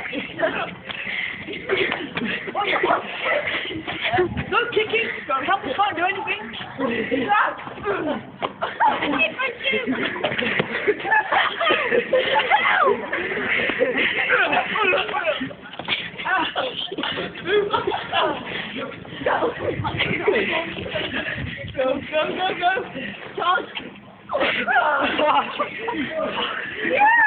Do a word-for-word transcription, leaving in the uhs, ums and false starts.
No kicking. Help us can't do anything. Go, go, go, go. Charge. Yeah.